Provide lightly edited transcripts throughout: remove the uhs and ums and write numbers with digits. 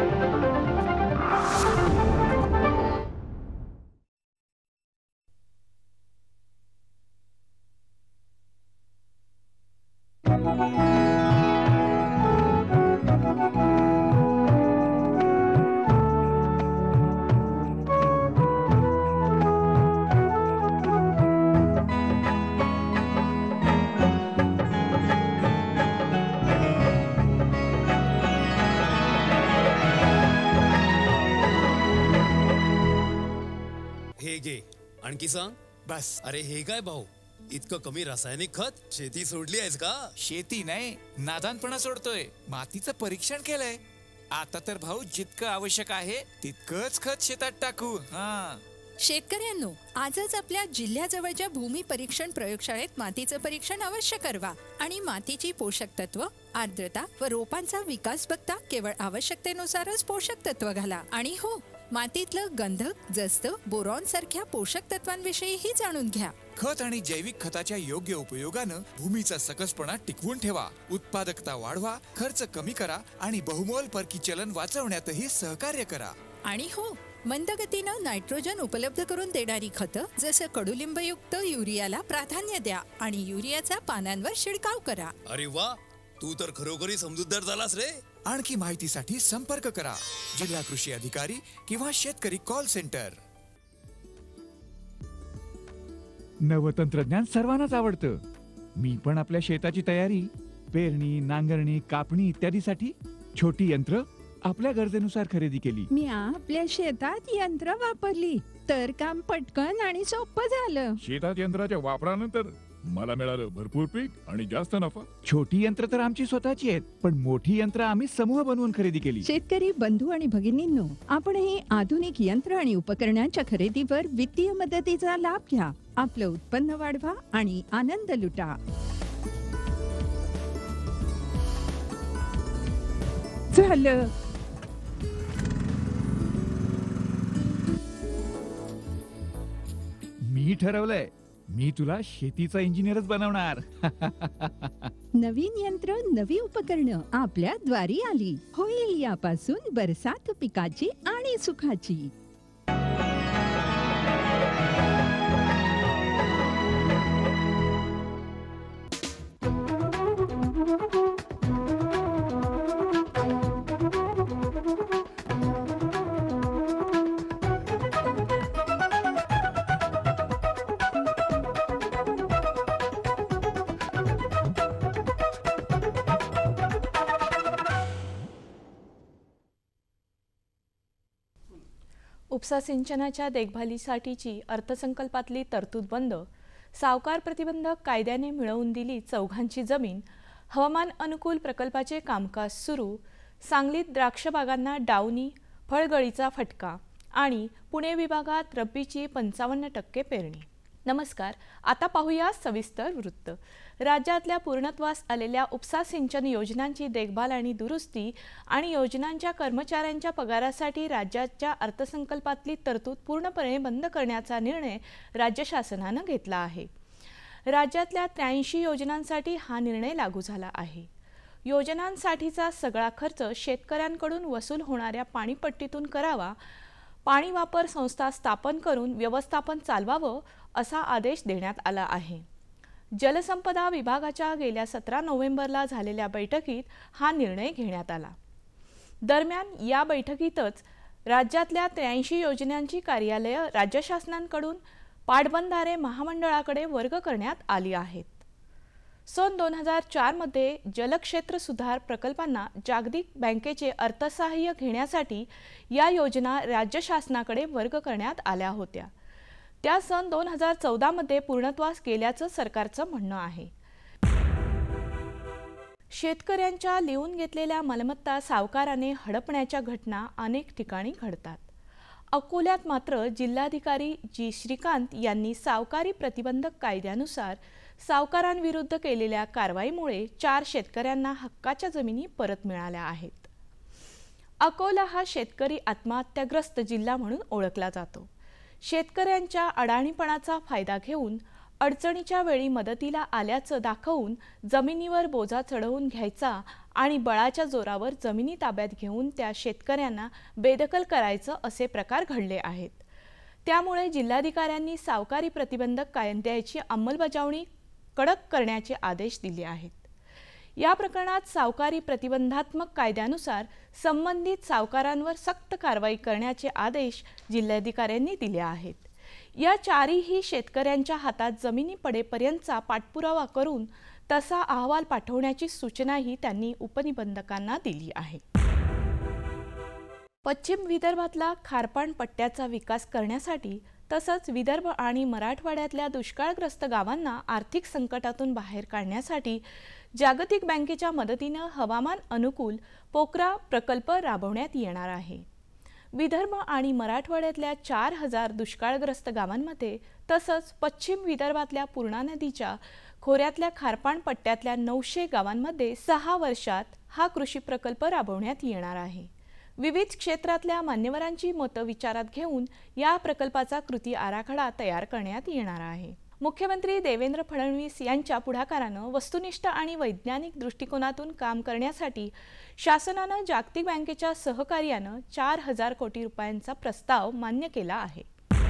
हे घे, आणखी सांग. बस. अरे हे काय भाऊ, इतकं कमी रासायनिक खत? शेती सोडली आहेस का? शेती नाही, नादानपणा सोडतोय. मातीचं परीक्षण केलंय. आता तर भाऊ जितकं आवश्यक आहे तितकंच खत शेतात टाकू. हा, शेतकऱ्यांनो, आजच आपल्या जिल्ह्याजवळच्या भूमी परीक्षण प्रयोगशाळेत मातीचं परीक्षण अवश्य करवा आणि मातीची पोषक तत्व, आर्द्रता व रोपांचा विकास बघता केवळ आवश्यकतेनुसारच पोषक तत्व घाला. आणि हो, मातीतलं गंधक, जस्त, बोरॉन सारख्या पोषक तत्वांविषयीही जाणून घ्या. खत आणि जैविक खताच्या योग्य उपयोगानं भूमीचा सकसपणा टिकवून ठेवा, उत्पादकता वाढवा, खर्च कमी करा आणि बहुमोल परकी चलन वाचवण्यातही सहकार्य करा. आणि हो, मंदगतीनं नायट्रोजन उपलब्ध करून देणारी खतं जसं कडुलिंबयुक्त युरियाला प्राधान्य द्या आणि युरियाचा पानांवर शिडकाव करा. अरे वा, तू तर खरोखरी समजूतदार झालास रे. आणखी माहितीसाठी संपर्क करा जिल्हा कृषी अधिकारी किंवा शेतकरी कॉल सेंटर. नवतंत्रज्ञान सर्वांनाच आवडतं. मी पण आपल्या शेताची तयारी, पेरणी, नांगरणी, कापणी इत्यादीसाठी छोटी यंत्र आपल्या गरजेनुसार खरेदी केली. मी आपल्या शेतात यंत्र वापरली तर काम पटकन आणि सोपं झालं. शेतात यंत्राच्या वापरानंतर मला मिळालं भरपूर पीक आणि जास्त नफा. छोटी यंत्र तर आमची स्वतःची आहेत, पण मोठी यंत्र आम्ही समूह बनवून खरेदी केली. शेतकरी बंधू आणि भगिनींनो, आपणही आधुनिक यंत्र आणि उपकरणांच्या खरेदीवर वित्तीय मदतीचा लाभ घ्या. आपलं उत्पन्न वाढवा आणि आनंद लुटा. झालं. मी ठरवलंय, मी तुला शेतीचा इंजिनियरच बनवणार. नवीन यंत्र, नवी उपकरणं आपल्या द्वारी आली. होईल यापासून बरसात पिकाची आणि सुखाची. उपसा सिंचनाच्या देखभालीसाठीची अर्थसंकल्पातली तरतूद बंद, सावकार प्रतिबंधक कायद्याने मिळवून दिली चौघांची जमीन, हवामान अनुकूल प्रकल्पाचे कामकाज सुरू, सांगलीत द्राक्ष बागांना डावणी, फळगळीचा फटका आणि पुणे विभागात रब्बीची 55% पेरणी. नमस्कार, आता पाहूया सविस्तर वृत्त. राज्यातल्या पूर्णत्वास आलेल्या उपसा सिंचन योजनांची देखभाल आणि दुरुस्ती आणि योजनांच्या कर्मचाऱ्यांच्या पगारासाठी राज्याच्या अर्थसंकल्पातली तरतूद पूर्णपणे बंद करण्याचा निर्णय राज्य शासनानं घेतला आहे. राज्यातल्या 83 योजनांसाठी हा निर्णय लागू झाला आहे. योजनांसाठीचा सगळा खर्च शेतकऱ्यांकडून वसूल होणाऱ्या पाणीपट्टीतून करावा, पाणी वापर संस्था स्थापन करून व्यवस्थापन चालवावं असा आदेश देण्यात आला आहे. जलसंपदा विभागाच्या गेल्या 17 नोव्हेंबरला झालेल्या बैठकीत हा निर्णय घेण्यात आला. दरम्यान या बैठकीतच राज्यातल्या 83 योजनांची कार्यालयं राज्य शासनाकडून पाटबंधारे महामंडळाकडे वर्ग करण्यात आली आहेत. सन 2004 मध्ये जलक्षेत्र सुधार प्रकल्पांना जागतिक बँकेचे अर्थसहाय्य घेण्यासाठी या योजना राज्य शासनाकडे वर्ग करण्यात आल्या होत्या. त्या सन 2014 मध्ये पूर्णत्वास गेल्याचं सरकारचं म्हणणं आहे. शेतकऱ्यांच्या लिहून घेतलेल्या मालमत्ता सावकाराने हडपण्याच्या घटना अनेक ठिकाणी घडतात. अकोल्यात मात्र जिल्हाधिकारी जी श्रीकांत यांनी सावकारी प्रतिबंधक कायद्यानुसार सावकारांविरुद्ध केलेल्या कारवाईमुळे 4 शेतकऱ्यांना हक्काच्या जमिनी परत मिळाल्या आहेत. अकोला हा शेतकरी आत्महत्याग्रस्त जिल्हा म्हणून ओळखला जातो. शेतकऱ्यांच्या अडाणीपणाचा फायदा घेऊन अडचणीच्या वेळी मदतीला आल्याचं दाखवून जमिनीवर बोजा चढवून घ्यायचा आणि बळाच्या जोरावर जमिनी ताब्यात घेऊन त्या शेतकऱ्यांना बेदखल करायचं असे प्रकार घडले आहेत। त्यामुळे जिल्हाधिकाऱ्यांनी सावकारी प्रतिबंधक कायद्याची अंमलबजावणी कडक करण्याचे आदेश दिले आहेत। या प्रकरणात सावकारी प्रतिबंधात्मक कायद्यानुसार संबंधित सावकारांवर सक्त कारवाई करण्याचे आदेश जिल्हाधिकाऱ्यांनी दिले आहेत। या चारही शेतकऱ्यांच्या हातात जमिनी पडेपर्यंतचा पाठपुरावा करून तसा अहवाल पाठवण्याची सूचनाही त्यांनी उपनिबंधकांना दिली आहे। पश्चिम विदर्भातला खारपाण पट्ट्याचा विकास करण्यासाठी तसंच विदर्भ आणि मराठवाड्यातल्या दुष्काळग्रस्त गावांना आर्थिक संकटातून बाहेर काढण्यासाठी जागतिक बँकेच्या मदतीने हवामान अनुकूल पोकरा प्रकल्प राबवण्यात येणार आहे। विदर्भ आणि मराठवाड्यातल्या 4000 दुष्काळग्रस्त गावांमध्ये तसंच पश्चिम विदर्भातल्या पूर्णा नदीच्या खोऱ्यातल्या खारपाण पट्ट्यातल्या 900 गावांमध्ये 6 वर्षात हा कृषी प्रकल्प राबवण्यात येणार आहे। विविध क्षेत्रातल्या मान्यवरांची मतं विचारात घेऊन या प्रकल्पाचा कृती आराखडा तयार करण्यात येणार आहे। मुख्यमंत्री देवेंद्र फडणवीस यांच्या पुढाकारानं वस्तुनिष्ठ आणि वैज्ञानिक दृष्टिकोनातून काम करण्यासाठी शासनानं जागतिक बँकेच्या सहकार्यानं 4000 कोटी रुपयांचा प्रस्ताव मान्य केला आहे।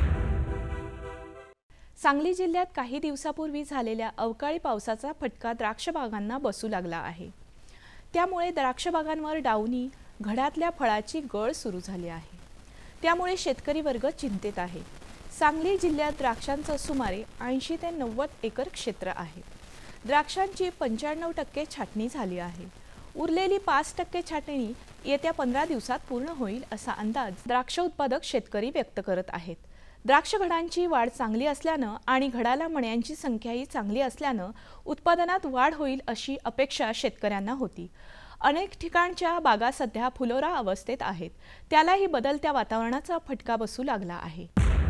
सांगली जिल्ह्यात काही दिवसापूर्वी झालेल्या अवकाळी पावसाचा फटका द्राक्ष बागांना बसू लागला आहे। त्यामुळे द्राक्ष बागांवर डाऊनी घडातल्या फळाची गळ सुरू झाली आहे। त्यामुळे शेतकरी वर्ग चिंतेत आहे। सांगली जिल्ह्यात द्राक्षांचं सुमारे 80 ते 90 एकर क्षेत्र आहे। द्राक्षांची 95% छाटणी झाली आहे। उरलेली 5% छाटणी येत्या 15 दिवसात पूर्ण होईल असा अंदाज द्राक्ष उत्पादक शेतकरी व्यक्त करत आहेत। द्राक्ष घडांची वाढ चांगली असल्यानं आणि घडाला मण्यांची संख्याही चांगली असल्यानं उत्पादनात वाढ होईल अशी अपेक्षा शेतकऱ्यांना होती। अनेक ठिकाणच्या बागा सध्या फुलोरा अवस्थेत आहेत। त्यालाही बदलत्या वातावरणाचा फटका बसू लागला आहे।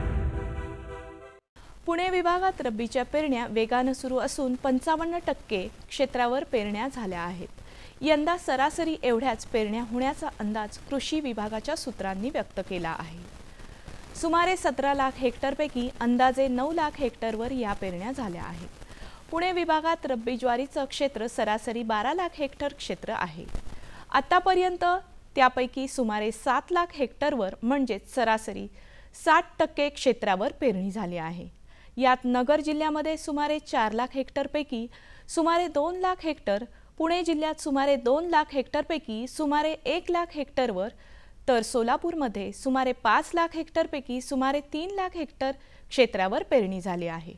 पुणे विभागात रब्बीच्या पेरण्या वेगाने सुरू असून 55% क्षेत्रावर पेरण्या झाल्या आहेत। यंदा सरासरी एवढ्याच पेरण्या होण्याचा अंदाज कृषी विभागाच्या सूत्रांनी व्यक्त केला आहे। सुमारे 17 लाख हेक्टरपैकी अंदाजे 9 लाख हेक्टरवर या पेरण्या झाल्या आहेत। पुणे विभागात रब्बी ज्वारीचं क्षेत्र सरासरी 12 लाख हेक्टर क्षेत्र आहे। आतापर्यंत त्यापैकी सुमारे 7 लाख हेक्टरवर म्हणजेच सरासरी 60% क्षेत्रावर पेरणी झाली आहे। यात नगर जिल्ह्यामध्ये सुमारे 4 लाख हेक्टरपैकी सुमारे 2 लाख हेक्टर, पुणे जिल्ह्यात सुमारे 2 लाख हेक्टरपैकी सुमारे 1 लाख हेक्टरवर, तर सोलापूरमध्ये सुमारे 5 लाख हेक्टरपैकी सुमारे 3 लाख हेक्टर क्षेत्रावर पेरणी झाली आहे।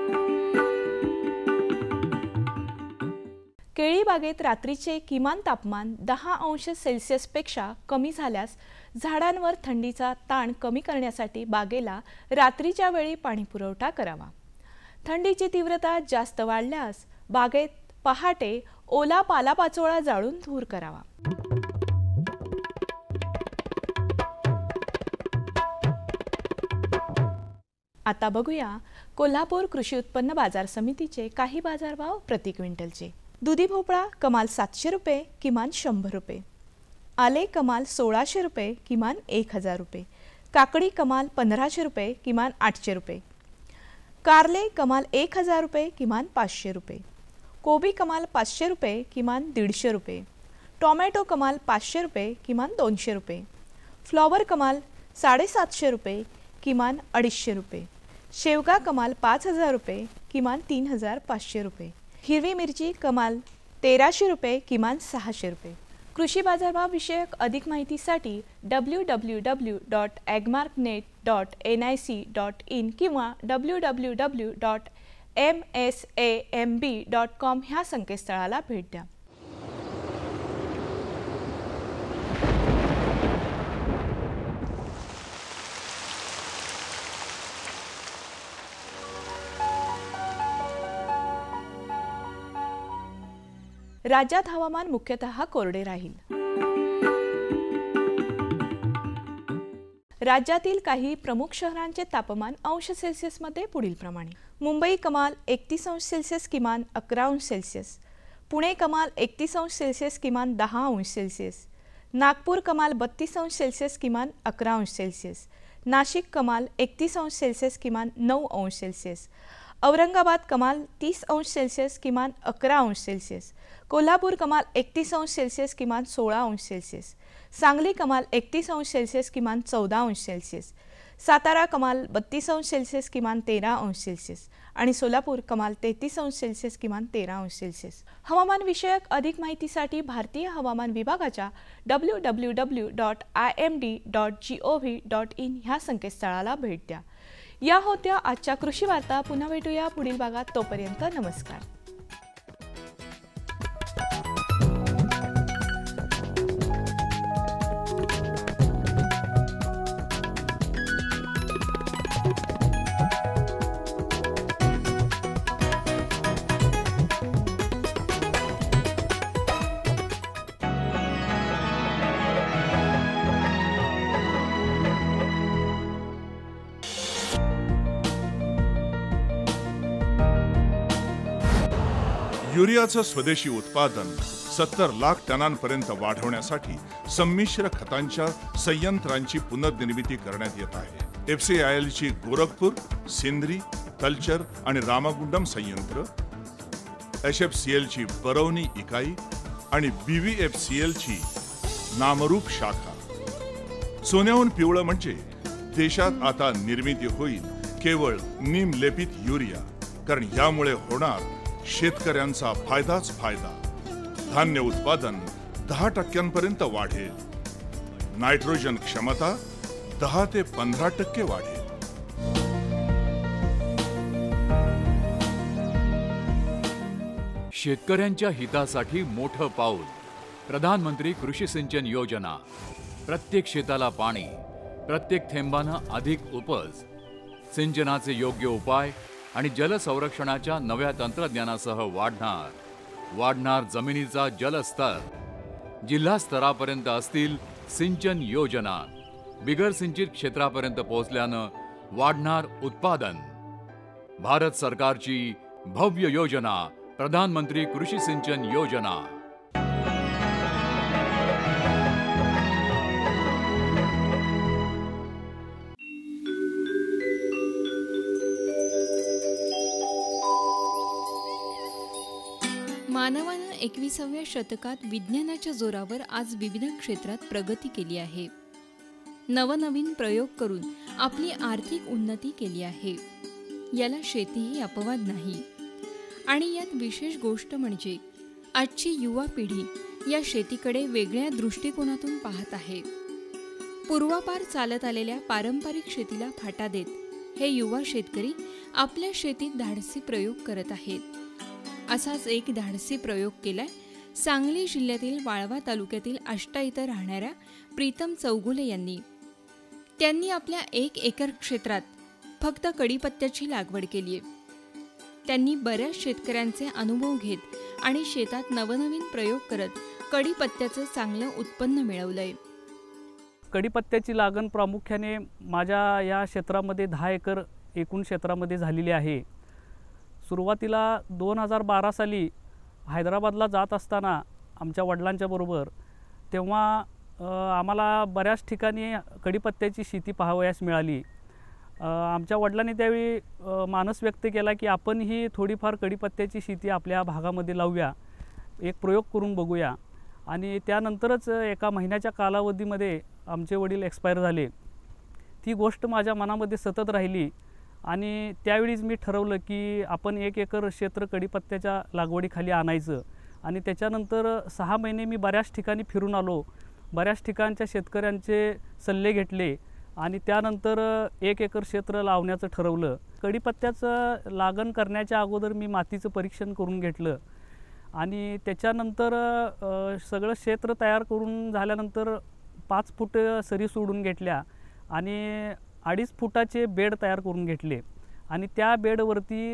केळी बागेत रात्रीचे किमान तापमान 10 अंश सेल्सिअसपेक्षा कमी झाल्यास झाडांवर थंडीचा ताण कमी करण्यासाठी बागेला रात्रीच्या वेळी पाणी पुरवठा करावा। थंडीची तीव्रता जास्त वाढल्यास बागेत पहाटे ओला पालापाचोळा जाळून धूर करावा। आता बघूया कोल्हापूर कृषी उत्पन्न बाजार समितीचे काही बाजारभाव प्रति क्विंटलचे। दुधी भोपळा कमाल 700 रुपये, किमान 100 रुपये। आले कमाल 1600 रुपये, किमान 1000 रुपये। काकडी कमाल 1500 रुपये, किमान 800 रुपये। कारले कमाल 1000 रुपये, किमान 500 रुपये। कोबी कमाल 500 रुपये, किमान 150 रुपये। टोमॅटो कमाल 500 रुपये, किमान 200 रुपये। फ्लॉवर कमाल 750 रुपये, किमान 250 रुपये। शेवगा कमाल 5000 रुपये, किमान 3500 रुपये। हिरवी मिरची कमाल 1300 रुपये, किमान 600 रुपये। कृषी बाजारभाव विषयक अधिक माहितीसाठी www.agmarknet.nic.in किंवा www.msamb.com ह्या संकेतस्थळाला भेट द्या। राज्यात हवामान मुख्यतः कोरडे राहील। राज्यातील काही प्रमुख शहरांचे तापमान अंश सेल्सिअसमध्ये पुढील प्रमाणे: मुंबई कमाल 31 अंश सेल्सिअस, किमान 11 अंश सेल्सिअस। पुणे कमाल 31 अंश सेल्सिअस, किमान 10 अंश सेल्सिअस। नागपूर कमाल 32 अंश सेल्सिअस, किमान 11 अंश सेल्सिअस। नाशिक कमाल 31 अंश सेल्सिअस, किमान 9 अंश सेल्सिअस। औरंगाबाद कमाल 30 अंश सेल्सिअस, किमान 11 अंश सेल्सिअस। कोल्हापूर कमाल 31 अंश सेल्सिअस किमान 16 अंश सेल्सिअस, सांगली कमाल 31 अंश सेल्सिअस किमान 14 अंश सेल्सिअस, सातारा कमाल 32 अंश सेल्सिअस किमान 13 अंश सेल्सिअस आणि सोलापूर कमाल 33 अंश सेल्सिअस किमान 13 अंश सेल्सिअस. हवामान विषयक अधिक माहितीसाठी भारतीय हवामान विभागाच्या www.imd.gov.in ह्या संकेतस्थळाला भेट द्या. या होत्या आजच्या कृषी वार्ता. पुन्हा भेटूया पुढील भागात. तोपर्यंत नमस्कार. युरियाचं स्वदेशी उत्पादन 70 लाख टनांपर्यंत वाढवण्यासाठी संमिश्र खतांच्या संयंत्रांची पुनर्निर्मिती करण्यात येत आहे. FCIL ची गोरखपूर, सिंद्री, तलचर आणि रामागुंडम संयंत्र, HFCL ची बरौनी इकाई आणि BVFCL ची नामरूप शाखा. सोन्याहून पिवळं म्हणजे देशात आता निर्मिती होईल केवळ नीमलेपित युरिया, कारण यामुळे होणार शेतकऱ्यांचा फायदाच फायदा. धान्य उत्पादन 10% वाढेल. नायट्रोजन क्षमता 10 ते 15% वाढेल. शेतकऱ्यांच्या हितासाठी मोठं पाऊल. प्रधानमंत्री कृषी सिंचन योजना. प्रत्येक शेताला पाणी, प्रत्येक थेंबानं अधिक उपज. सिंचनाचे योग्य उपाय आणि जलसंरक्षणाच्या नव्या तंत्रज्ञानासह वाढणार जमिनीचा जलस्तर. जिल्हा स्तरापर्यंत असतील सिंचन योजना. बिगर सिंचित क्षेत्रापर्यंत पोहोचल्यानं वाढणार उत्पादन. भारत सरकारची भव्य योजना प्रधानमंत्री कृषी सिंचन योजना. मानवानं 21व्या शतकात विज्ञानाच्या जोरावर आज विविध क्षेत्रात प्रगती केली आहे. नवनवीन प्रयोग करून आपली आर्थिक उन्नती केली आहे. याला शेतीही अपवाद नाही. आणि यात विशेष गोष्ट म्हणजे आजची युवा पिढी या शेतीकडे वेगळ्या दृष्टिकोनातून पाहत आहे. पूर्वापार चालत आलेल्या पारंपरिक शेतीला फाटा देत हे युवा शेतकरी आपल्या शेतीत धाडसी प्रयोग करत आहेत. असाच एक धाडसी प्रयोग केलाय सांगली जिल्ह्यातील वाळवा तालुक्यातील आष्टा इथं राहणाऱ्या प्रीतम चौगुले यांनी. त्यांनी आपल्या 1 एकर क्षेत्रात फक्त कढीपत्त्याची लागवड केली आहे. त्यांनी बऱ्याच शेतकऱ्यांचे अनुभव घेत आणि शेतात नवनवीन प्रयोग करत कढीपत्त्याचं चांगलं उत्पन्न मिळवलंय. कढीपत्त्याची लागण प्रामुख्याने माझ्या या क्षेत्रामध्ये 10 एकर एकूण क्षेत्रामध्ये झालेली आहे. सुरुवातीला 2012 साली हैदराबादला जात असताना आमच्या वडिलांच्या बरोबर तेव्हा आम्हाला बऱ्याच ठिकाणी कढीपत्त्याची शेती पाहावयास मिळाली. आमच्या वडिलांनी त्यावेळी मानस व्यक्त केला की आपण ही थोडीफार कढीपत्त्याची शेती आपल्या भागामध्ये लावूया, एक प्रयोग करून बघूया. आणि त्यानंतरच एका महिन्याच्या कालावधीमध्ये आमचे वडील एक्सपायर झाले. ती गोष्ट माझ्या मनामध्ये सतत राहिली आणि त्यावेळीच मी ठरवलं की आपण 1 एकर क्षेत्र कढीपत्त्याच्या लागवडीखाली आणायचं. आणि त्याच्यानंतर 6 महिने मी बऱ्याच ठिकाणी फिरून आलो, बऱ्याच ठिकाणच्या शेतकऱ्यांचे सल्ले घेतले आणि त्यानंतर 1 एकर क्षेत्र लावण्याचं ठरवलं. कढीपत्त्याचं लागण करण्याच्या अगोदर मी मातीचं परीक्षण करून घेतलं आणि त्याच्यानंतर सगळं क्षेत्र तयार करून झाल्यानंतर 5 फूट सरी सोडून घेतल्या आणि 2.5 फुटाचे बेड तयार करून घेतले आणि त्या बेडवरती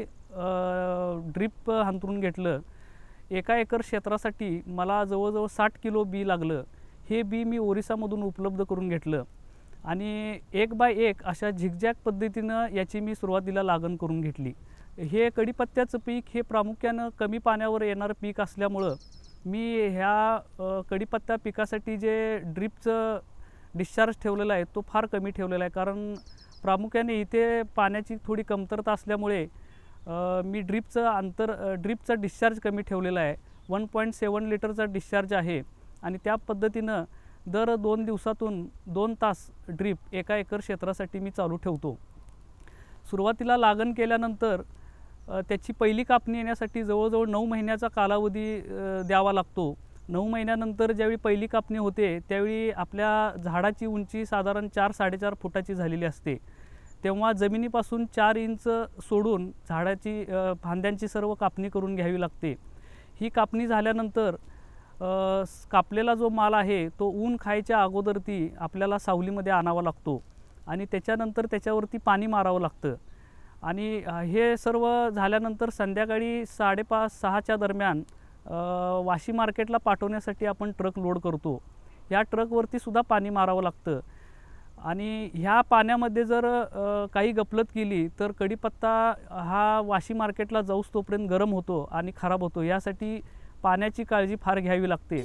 ड्रिप अंथरून घेतलं. 1 एकर क्षेत्रासाठी मला जवळजवळ 60 किलो बी लागलं. हे बी मी ओरिसामधून उपलब्ध करून घेतलं आणि 1 बाय 1 अशा झिगझॅग पद्धतीनं याची मी सुरुवातीला लागण करून घेतली. हे कढीपत्त्याचं पीक हे प्रामुख्यानं कमी पाण्यावर येणारं पीक असल्यामुळं मी ह्या कढीपत्ता पिकासाठी जे ड्रिपचं डिस्चार्ज ठेवलेला आहे तो फार कमी ठेवलेला आहे. कारण प्रामुख्याने इथे पाण्याची थोडी कमतरता असल्यामुळे मी ड्रिपचा डिस्चार्ज कमी ठेवलेला आहे. 1.7 लिटरचा डिस्चार्ज आहे आणि त्या पद्धतीनं दर 2 दिवसातून 2 तास ड्रीप एका एकर क्षेत्रासाठी मी चालू ठेवतो. सुरुवातीला लागण केल्यानंतर त्याची पहिली कापणी येण्यासाठी जवळजवळ 9 महिन्याचा कालावधी द्यावा लागतो. 9 महिन्यानंतर ज्यावेळी पहिली कापणी होते त्यावेळी आपल्या झाडाची उंची साधारण 4-4.5 फुटाची झालेली असते. तेव्हा जमिनीपासून 4 इंच सोडून झाडाची फांद्यांची सर्व कापणी करून घ्यावी लागते. ही कापणी झाल्यानंतर कापलेला जो माल आहे तो ऊन खायच्या अगोदर ती आपल्याला सावलीमध्ये आणावा लागतो आणि त्याच्यानंतर त्याच्यावरती पाणी मारावं लागतं. आणि हे सर्व झाल्यानंतर संध्याकाळी 5:30-6च्या दरम्यान वाशी मार्केटला पाठवण्यासाठी आपण ट्रक लोड करतो. या ट्रकवरती सुद्धा पाणी मारावं लागतं आणि ह्या पाण्यामध्ये जर काही गफलत केली तर कढीपत्ता हा वाशी मार्केटला जाऊस तोपर्यंत गरम होतो आणि खराब होतो. यासाठी पाण्याची काळजी फार घ्यावी लागते.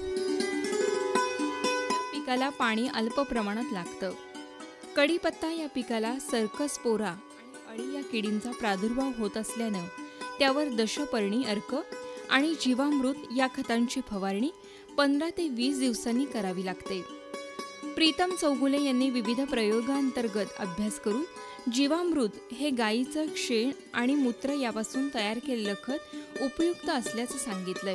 पिकाला पाणी अल्प प्रमाणात लागतं. कढीपत्ता या पिकाला सर्कस्पोरा आणि अळी या किडींचा प्रादुर्भाव होत असल्यानं त्यावर दशपर्णी अर्क आणि जीवामृत या खतांची फवारणी 15 ते 20 दिवसांनी करावी लागते. प्रीतम चौगुले यांनी विविध प्रयोगांतर्गत अभ्यास करून जीवामृत हे गायीचं शेण आणि मूत्र यापासून तयार केलेलं खत उपयुक्त असल्याचं सांगितलंय.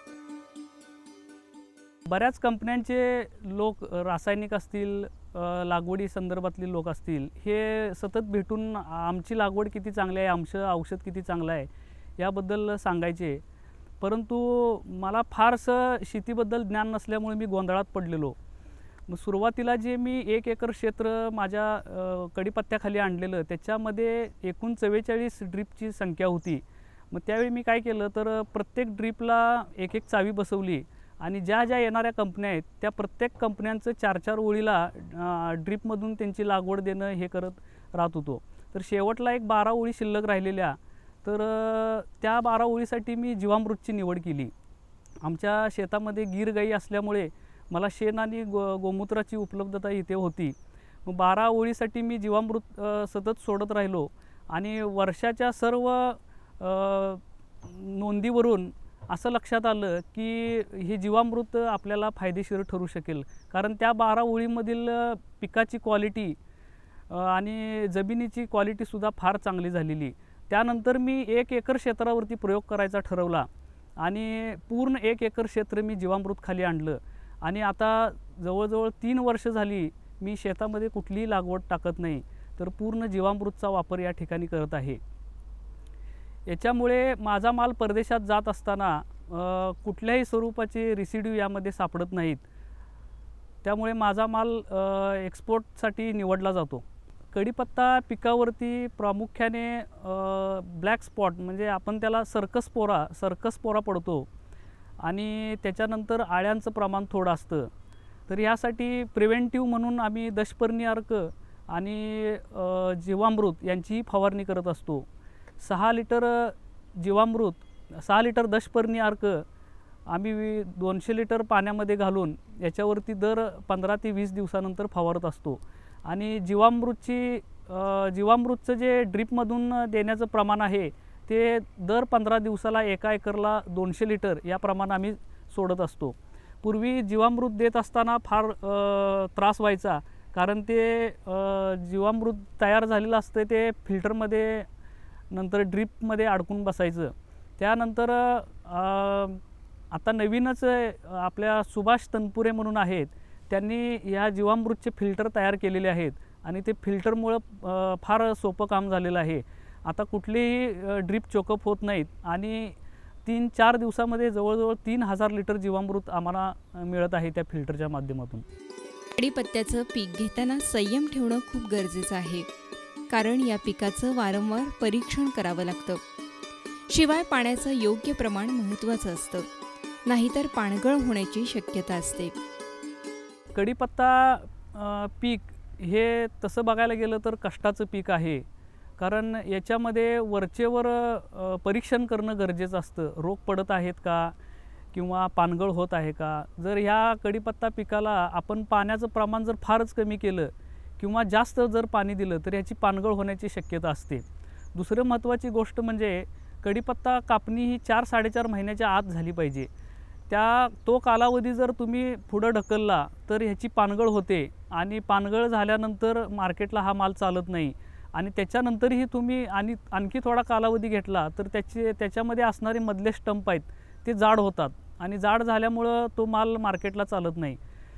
बऱ्याच कंपन्यांचे लोक रासायनिक असतील, लागवडी संदर्भातले लोक असतील, हे सतत भेटून आमची लागवड किती चांगली आहे, आमचं औषध किती चांगलं आहे याबद्दल सांगायचे. परंतु मला फारसं शेतीबद्दल ज्ञान नसल्यामुळे मी गोंधळात पडलेलो. मग सुरुवातीला जे मी 1 एकर क्षेत्र माझ्या कढीपत्त्याखाली आणलेलं त्याच्यामध्ये एकूण 44 ड्रीपची संख्या होती. मग त्यावेळी मी काय केलं तर प्रत्येक ड्रीपला एक चावी बसवली आणि ज्या ज्या येणाऱ्या कंपन्या आहेत त्या प्रत्येक कंपन्यांचं 4-4 ओळीला ड्रीपमधून त्यांची लागवड देणं हे करत राहत होतो. तर शेवटला एक 12 ओळी शिल्लक राहिलेल्या, तर त्या 12 ओळीसाठी मी जीवामृतची निवड केली. आमच्या शेतामध्ये गीर गाई असल्यामुळे मला शेण आणि गोमूत्राची उपलब्धता इथे होती. मग 12 ओळीसाठी मी जीवामृत सतत सोडत राहिलो आणि वर्षाच्या सर्व नोंदीवरून असं लक्षात आलं की हे जीवामृत आपल्याला फायदेशीर ठरू शकेल. कारण त्या 12 ओळीमधील पिकाची क्वालिटी आणि जमिनीची क्वालिटीसुद्धा फार चांगली झालेली. त्यानंतर मी 1 एकर क्षेत्रावरती प्रयोग करायचा ठरवला आणि पूर्ण 1 एकर क्षेत्र मी जीवामृत खाली आणलं आणि आता जवळजवळ 3 वर्ष झाली मी शेतामध्ये कुठलीही लागवड टाकत नाही, तर पूर्ण जीवामृतचा वापर या ठिकाणी करत आहे. याच्यामुळे माझा माल परदेशात जात असताना कुठल्याही स्वरूपाचे रेसिड्यू यामध्ये सापडत नाहीत. त्यामुळे माझा माल एक्सपोर्टसाठी निवडला जातो. कढीपत्ता पिकावरती प्रामुख्याने ब्लॅक स्पॉट म्हणजे आपण त्याला सर्कस्पोरा पडतो आणि त्याच्यानंतर आळ्यांचं प्रमाण थोडं असतं. तर यासाठी प्रिव्हेंटिव्ह म्हणून आम्ही दशपर्णी अर्क आणि जीवामृत यांचीही फवारणी करत असतो. 6 लिटर जीवामृत, 6 लिटर दशपर्णी अर्क आम्ही 200 लिटर पाण्यामध्ये घालून याच्यावरती दर 15 ते 20 दिवसानंतर फवारत असतो. आणि जीवामृतचं जे ड्रीपमधून देण्याचं प्रमाण आहे ते दर 15 दिवसाला एका एकरला 200 लिटर या प्रमाणे आम्ही सोडत असतो. पूर्वी जीवामृत देत असताना फार त्रास व्हायचा, कारण ते जीवामृत तयार झालेलं असतं ते फिल्टरमध्ये नंतर ड्रीपमध्ये अडकून बसायचं. त्यानंतर आता नवीनच आपल्या सुभाष तनपुरे म्हणून आहेत, त्यांनी ह्या जीवामृतचे फिल्टर तयार केलेले आहेत आणि ते फिल्टरमुळं फार सोपं काम झालेलं आहे. आता कुठलेही ड्रीप चोकअप होत नाहीत आणि 3-4 दिवसामध्ये जवळजवळ 3000 लिटर जीवामृत आम्हाला मिळत आहे त्या फिल्टरच्या माध्यमातून. कढीपत्त्याचं पीक घेताना संयम ठेवणं खूप गरजेचं आहे, कारण या पिकाचं वारंवार परीक्षण करावं लागतं. शिवाय पाण्याचं योग्य प्रमाण महत्त्वाचं असतं, नाहीतर पाणगळ होण्याची शक्यता असते. कढीपत्ता पीक हे तसं बघायला गेलं तर कष्टाचं पीक आहे, कारण याच्यामध्ये वरचेवर परीक्षण करणं गरजेचं असतं. रोग पडत आहेत का किंवा पानगळ होत आहे का. जर ह्या कढीपत्ता पिकाला आपण पाण्याचं प्रमाण जर फारच कमी केलं किंवा जास्त जर पाणी दिलं तर ह्याची पानगळ होण्याची शक्यता असते. दुसरं महत्त्वाची गोष्ट म्हणजे कढीपत्ता कापणी ही 4-4.5 महिन्याच्या आत झाली पाहिजे. तो कालावधी जर तुम्ही पुढं ढकलला तर ह्याची पानगळ होते आणि पानगळ झाल्यानंतर मार्केटला हा माल चालत नाही आणि त्याच्यानंतरही तुम्ही आणखी थोडा कालावधी घेतला तर त्याच्यामध्ये असणारे मधले स्टंप आहेत ते जाड होतात आणि जाड झाल्यामुळं तो माल मार्केटला चालत नाही.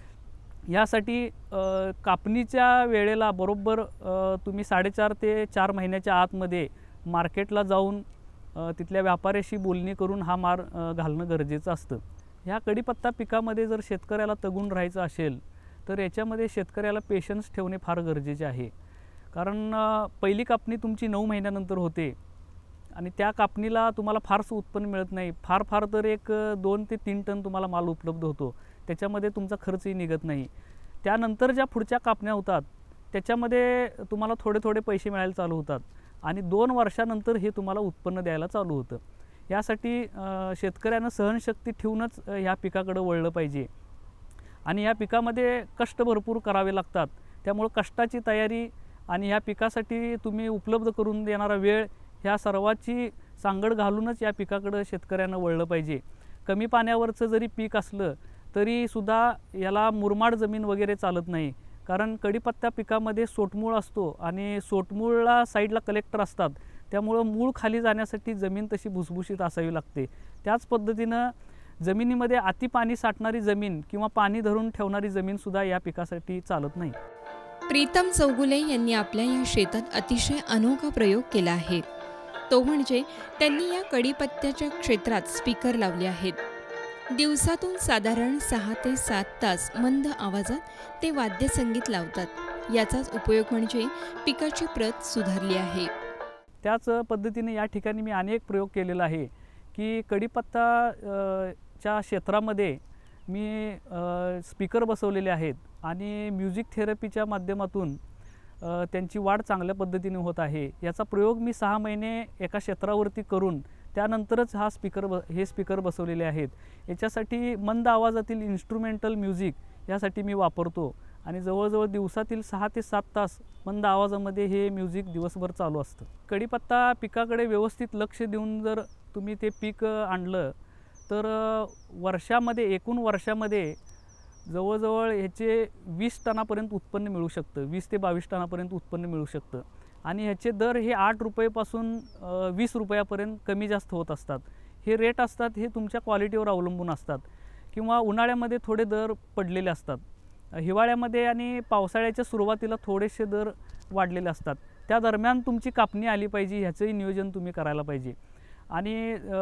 यासाठी कापणीच्या वेळेला बरोबर तुम्ही 4.5 ते 4 महिन्याच्या आतमध्ये मार्केटला जाऊन तिथल्या व्यापाऱ्याशी बोलणी करून हा माल घालणं गरजेचं असतं. ह्या कढीपत्ता पिकामध्ये जर शेतकऱ्याला तगून राहायचं असेल तर याच्यामध्ये शेतकऱ्याला पेशन्स ठेवणे फार गरजेचे आहे. कारण पहिली कापणी तुमची 9 महिन्यानंतर होते आणि त्या कापणीला तुम्हाला फारसं उत्पन्न मिळत नाही. फार तर एक 2 ते 3 टन तुम्हाला माल उपलब्ध होतो. त्याच्यामध्ये तुमचा खर्चही निघत नाही. त्यानंतर ज्या पुढच्या कापण्या होतात त्याच्यामध्ये तुम्हाला थोडे पैसे मिळायला चालू होतात आणि 2 वर्षानंतर हे तुम्हाला उत्पन्न द्यायला चालू होतं. यासाठी शेतकऱ्यानं सहनशक्ती ठेवूनच ह्या पिकाकडे वळलं पाहिजे आणि ह्या पिकामध्ये कष्ट भरपूर करावे लागतात. त्यामुळं कष्टाची तयारी आणि ह्या पिकासाठी तुम्ही उपलब्ध करून देणारा वेळ ह्या सर्वाची सांगड घालूनच या पिकाकडं शेतकऱ्यानं वळलं पाहिजे. कमी पाण्यावरचं जरी पीक असलं तरीसुद्धा याला मुरमाड जमीन वगैरे चालत नाही. कारण कढीपत्ता पिकामध्ये सोटमूळ असतो आणि सोटमूळला साईडला कलेक्टर असतात. त्यामुळं मूळ खाली जाण्यासाठी जमीन तशी भुसभुशीत असावी लागते. त्याच पद्धतीनं जमिनीमध्ये अति पाणी साठणारी जमीन किंवा पाणी धरून ठेवणारी जमीनसुद्धा या पिकासाठी चालत नाही. प्रीतम चौगुले यांनी आपल्या या शेतात अतिशय अनोखा प्रयोग केला आहे. तो म्हणजे त्यांनी या कढीपत्त्याच्या क्षेत्रात स्पीकर लावले आहेत. दिवसातून साधारण 6 ते 7 तास मंद आवाजात ते वाद्यसंगीत लावतात. याचाच उपयोग म्हणजे पिकाची प्रत सुधारली आहे. त्याच पद्धतीने या ठिकाणी मी अनेक प्रयोग केलेला आहे की कढीपत्ताच्या क्षेत्रामध्ये मी स्पीकर बसवलेले आहेत आणि म्युझिक थेरपीच्या माध्यमातून त्यांची वाढ चांगल्या पद्धतीने होत आहे. याचा प्रयोग मी 6 महिने एका क्षेत्रावरती करून त्यानंतरच हे स्पीकर बसवलेले आहेत. याच्यासाठी मंद आवाजातील इन्स्ट्रुमेंटल म्युझिक यासाठी मी वापरतो आणि जवळजवळ दिवसातील 6 ते 7 तास मंद आवाजामध्ये हे म्युझिक दिवसभर चालू असतं. कढीपत्ता पिकाकडे व्यवस्थित लक्ष देऊन जर तुम्ही ते पीक आणलं तर एकूण वर्षामध्ये जवळजवळ ह्याचे 20 टनापर्यंत उत्पन्न मिळू शकतं. 20 ते 22 टनापर्यंत उत्पन्न मिळू शकतं आणि ह्याचे दर हे 8 रुपयेपासून 20 रुपयापर्यंत कमी जास्त होत असतात. हे रेट असतात हे तुमच्या क्वालिटीवर अवलंबून असतात किंवा उन्हाळ्यामध्ये थोडे दर पडलेले असतात. हिवाळ्यामध्ये आणि पावसाळ्याच्या सुरुवातीला थोडेसे दर वाढलेले असतात. त्या दरम्यान तुमची कापणी आली पाहिजे ह्याचंही नियोजन तुम्ही करायला पाहिजे आणि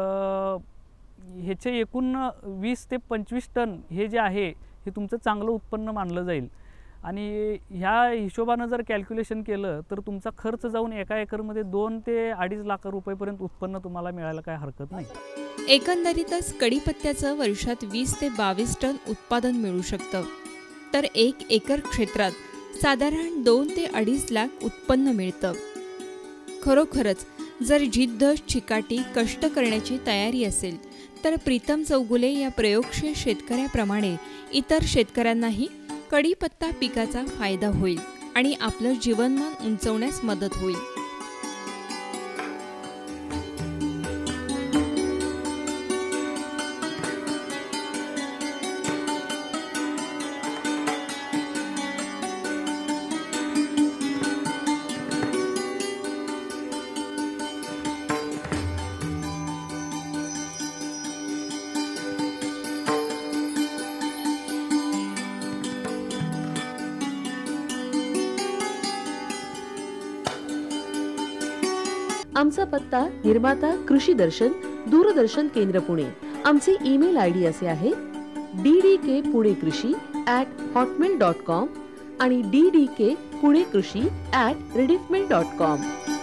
ह्याचे एकूण 20 ते 25 टन हे जे आहे हे तुमचं चांगलं उत्पन्न मानलं जाईल आणि ह्या हिशोबानं जर कॅल्क्युलेशन केलं तर तुमचा खर्च जाऊन एका एकरमध्ये 2 ते 2.5 लाख रुपयेपर्यंत उत्पन्न तुम्हाला मिळायला काय हरकत नाही. एकंदरीतच कढीपत्त्याचं वर्षात 20 ते 22 टन उत्पादन मिळू शकतं. तर 1 एकर क्षेत्रात साधारण 2 ते 2.5 लाख उत्पन्न मिळतं. खरोखरच जर जिद्द, चिकाटी, कष्ट करण्याची तयारी असेल तर प्रीतम चौगुले या प्रयोगशील शेतकऱ्याप्रमाणे इतर शेतकऱ्यांनाही कढीपत्ता पिकाचा फायदा होईल आणि आपलं जीवनमान उंचवण्यास मदत होईल. आमचा पत्ता निर्माता कृषीदर्शन, दूरदर्शन केंद्र पुणे. आमचे ईमेल आयडी असे आहे ddkpunekrishi@hotmail.com आणि ddkpunekrishi@rediffmail.com.